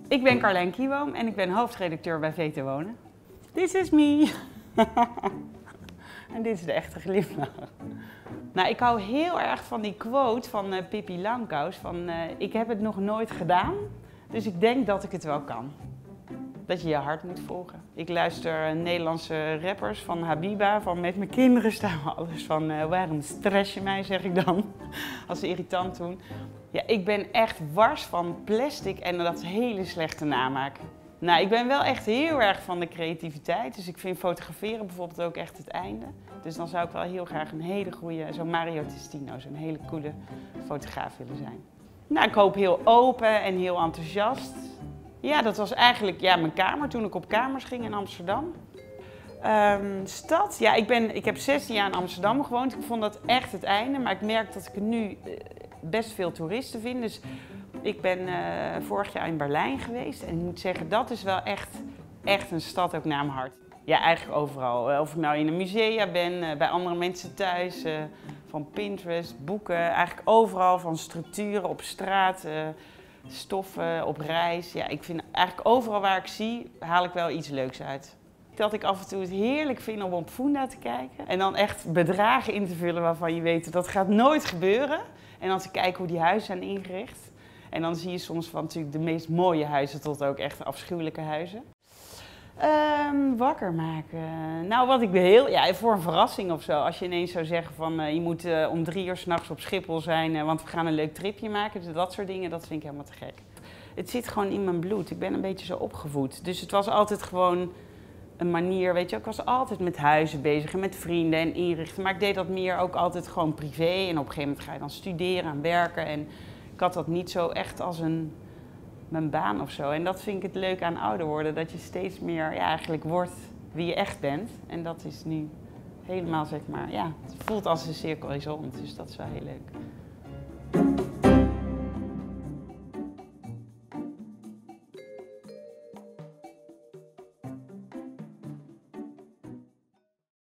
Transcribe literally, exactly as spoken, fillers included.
Ik ben Carlijn Kieboom en ik ben hoofdredacteur bij V T Wonen. This is me. En dit is de echte glimlach. Nou, ik hou heel erg van die quote van uh, Pippi Langkous van uh, ik heb het nog nooit gedaan, dus ik denk dat ik het wel kan. Dat je je hart moet volgen. Ik luister Nederlandse rappers van Habiba, van met mijn kinderen staan we alles van uh, waarom stress je mij, zeg ik dan, als ze irritant doen. Ja, ik ben echt wars van plastic en dat hele slechte namaak. Nou, ik ben wel echt heel erg van de creativiteit, dus ik vind fotograferen bijvoorbeeld ook echt het einde. Dus dan zou ik wel heel graag een hele goede, zo'n Mario Testino, zo'n hele coole fotograaf willen zijn. Nou, ik hoop heel open en heel enthousiast. Ja, dat was eigenlijk ja, mijn kamer toen ik op kamers ging in Amsterdam. Um, stad, ja, ik, ben, ik heb zestien jaar in Amsterdam gewoond. Ik vond dat echt het einde, maar ik merk dat ik nu best veel toeristen vind. Dus ik ben uh, vorig jaar in Berlijn geweest en ik moet zeggen, dat is wel echt, echt een stad ook naar mijn hart. Ja, eigenlijk overal. Of ik nou in een musea ben, bij andere mensen thuis, uh, van Pinterest, boeken, eigenlijk overal, van structuren op straat, uh, stoffen op reis. Ja, ik vind eigenlijk overal waar ik zie, haal ik wel iets leuks uit. Dat ik af en toe het heerlijk vind om op Funda te kijken en dan echt bedragen in te vullen waarvan je weet dat gaat nooit gebeuren. En dan te kijken hoe die huizen zijn ingericht. En dan zie je soms van natuurlijk de meest mooie huizen tot ook echt afschuwelijke huizen. Um, wakker maken. Nou, wat ik heel, ja, voor een verrassing of zo. Als je ineens zou zeggen van uh, je moet uh, om drie uur 's nachts op Schiphol zijn, uh, want we gaan een leuk tripje maken. Dus dat soort dingen, dat vind ik helemaal te gek. Het zit gewoon in mijn bloed. Ik ben een beetje zo opgevoed. Dus het was altijd gewoon een manier, weet je, ik was altijd met huizen bezig en met vrienden en inrichten. Maar ik deed dat meer ook altijd gewoon privé. En op een gegeven moment ga je dan studeren en werken. En ik had dat niet zo echt als een, mijn baan of zo. En dat vind ik het leuk aan ouder worden. Dat je steeds meer ja, eigenlijk wordt wie je echt bent. En dat is nu helemaal, zeg maar, ja, het voelt als een cirkel is rond. Dus dat is wel heel leuk.